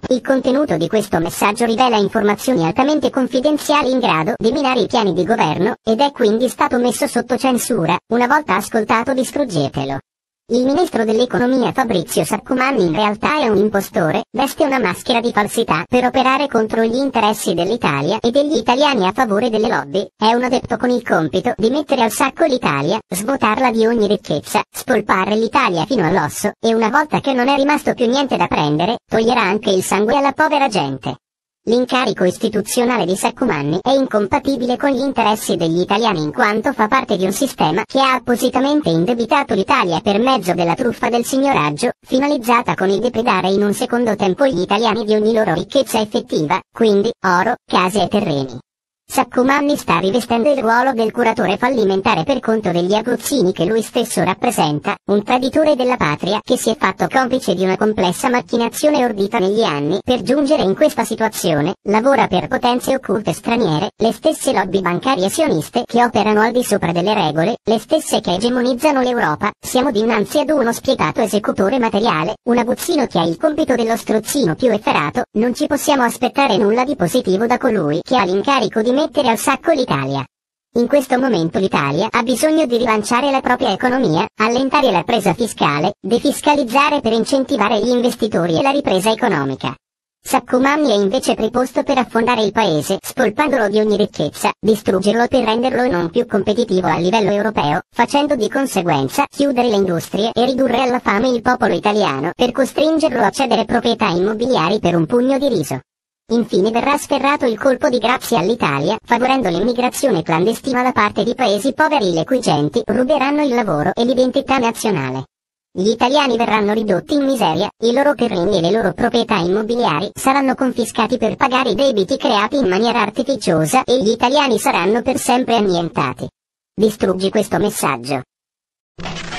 Il contenuto di questo messaggio rivela informazioni altamente confidenziali in grado di minare i piani di governo, ed è quindi stato messo sotto censura. Una volta ascoltato distruggetelo. Il ministro dell'economia Fabrizio Saccomanni in realtà è un impostore, veste una maschera di falsità per operare contro gli interessi dell'Italia e degli italiani a favore delle lobby, è un adepto con il compito di mettere al sacco l'Italia, svuotarla di ogni ricchezza, spolpare l'Italia fino all'osso, e una volta che non è rimasto più niente da prendere, toglierà anche il sangue alla povera gente. L'incarico istituzionale di Saccomanni è incompatibile con gli interessi degli italiani in quanto fa parte di un sistema che ha appositamente indebitato l'Italia per mezzo della truffa del signoraggio, finalizzata con il depredare in un secondo tempo gli italiani di ogni loro ricchezza effettiva, quindi oro, case e terreni. Saccomanni sta rivestendo il ruolo del curatore fallimentare per conto degli abruzzini che lui stesso rappresenta, un traditore della patria che si è fatto complice di una complessa macchinazione ordita negli anni per giungere in questa situazione, lavora per potenze occulte straniere, le stesse lobby bancarie sioniste che operano al di sopra delle regole, le stesse che egemonizzano l'Europa. Siamo dinanzi ad uno spietato esecutore materiale, un aguzzino che ha il compito dello strozzino più efferato. Non ci possiamo aspettare nulla di positivo da colui che ha l'incarico di mettere al sacco l'Italia. In questo momento l'Italia ha bisogno di rilanciare la propria economia, allentare la presa fiscale, defiscalizzare per incentivare gli investitori e la ripresa economica. Saccomanni è invece preposto per affondare il paese, spolpandolo di ogni ricchezza, distruggerlo per renderlo non più competitivo a livello europeo, facendo di conseguenza chiudere le industrie e ridurre alla fame il popolo italiano per costringerlo a cedere proprietà immobiliari per un pugno di riso. Infine verrà sferrato il colpo di grazia all'Italia, favorendo l'immigrazione clandestina da parte di paesi poveri le cui genti ruberanno il lavoro e l'identità nazionale. Gli italiani verranno ridotti in miseria, i loro terreni e le loro proprietà immobiliari saranno confiscati per pagare i debiti creati in maniera artificiosa e gli italiani saranno per sempre annientati. Distruggi questo messaggio.